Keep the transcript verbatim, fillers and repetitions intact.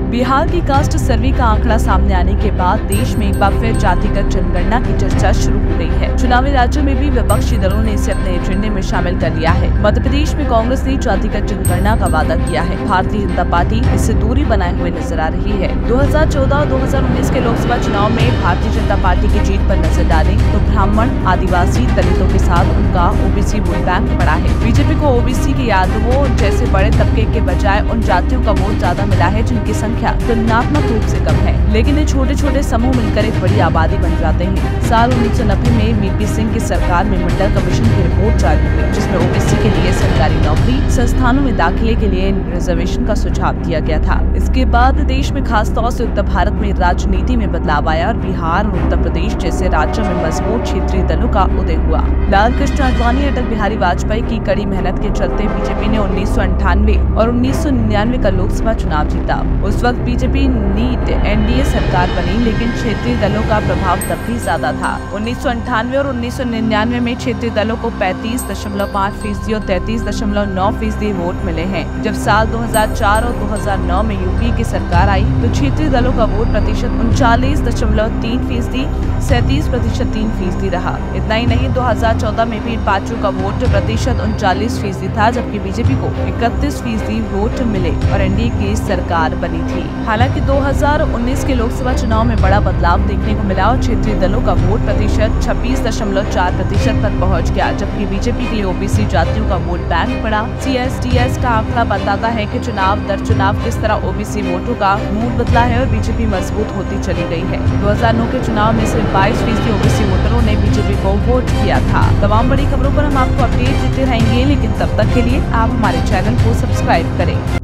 बिहार की कास्ट सर्वे का आंकड़ा सामने आने के बाद देश में एक बार फिर जातिगत जनगणना की चर्चा शुरू हो गई है। चुनावी राज्यों में भी विपक्षी दलों ने इसे अपने एजेंडे में शामिल कर लिया है। मध्य प्रदेश में कांग्रेस ने जातिगत जनगणना का वादा किया है। भारतीय जनता पार्टी इससे दूरी बनाए हुए नजर आ रही है। दो हज़ार चौदह और दो हज़ार उन्नीस के लोकसभा चुनाव में भारतीय जनता पार्टी की जीत पर नजर डालें तो ब्राह्मण, आदिवासी, दलितों के साथ उनका ओबीसी वोट बैंक बढ़ा है। बीजेपी को ओबीसी के यादवों जैसे बड़े तबके के बजाय उन जातियों का वोट ज्यादा मिला है जिनकी संख्या तुलनात्मक रूप से कम है, लेकिन ये छोटे छोटे समूह मिलकर एक बड़ी आबादी बन जाते हैं। साल उन्नीस सौ नब्बे में वीपी सिंह की सरकार में मंडल कमीशन की रिपोर्ट जारी हुई, जिसमें ओबीसी के लिए सरकारी नौकरी, संस्थानों में दाखिले के लिए रिजर्वेशन का सुझाव दिया गया था। इसके बाद देश में खासतौर से उत्तर भारत में राजनीति में बदलाव आया और बिहार और उत्तर प्रदेश जैसे राज्यों में मजबूत क्षेत्रीय दलों का उदय हुआ। लाल कृष्ण आडवाणी, अटल बिहारी वाजपेयी की कड़ी मेहनत के चलते बीजेपी ने उन्नीस सौ अंठानवे और उन्नीस सौ निन्यानवे का लोकसभा चुनाव जीता। उस वक्त बीजेपी नीट एनडीए सरकार बनी, लेकिन क्षेत्रीय दलों का प्रभाव तब भी ज्यादा था। उन्नीस सौ अंठानवे और उन्नीस सौ निन्यानवे में क्षेत्रीय दलों को पैंतीस दशमलव पाँच फीसदी और तैंतीस दशमलव नौ फीसदी वोट मिले हैं। जब साल दो हज़ार चार और दो हज़ार नौ में यूपी की सरकार आई तो क्षेत्रीय दलों का वोट प्रतिशत उनचालीस दशमलव तीन फीसदी, सैंतीस प्रतिशत तीन फीसदी रहा। इतना ही नहीं, दो हज़ार चौदह में भी इन पार्टियों का वोट प्रतिशत उनचालीस फीसदी था, जबकि बीजेपी को इकतीस फीसदी वोट मिले और एनडीए की सरकार बनी थी। हालांकि दो हज़ार उन्नीस के लोकसभा चुनाव में बड़ा बदलाव देखने को मिला और क्षेत्रीय दलों का वोट प्रतिशत छब्बीस दशमलव चार प्रतिशत तक पहुंच गया, जबकि बीजेपी के लिए ओबीसी जातियों का वोट बैंक बढ़ा। सीएसटीएस का आंकड़ा बताता है कि चुनाव दर चुनाव किस तरह ओबीसी वोटों का मूड बदला है और बीजेपी मजबूत होती चली गई है। दो हज़ार नौ के चुनाव में सिर्फ बाईस फीसदी ओबीसी वोटरों ने बीजेपी को वोट किया था। तमाम बड़ी खबरों पर हम आपको अपडेट देते रहेंगे, लेकिन तब तक के लिए आप हमारे चैनल को सब्सक्राइब करें।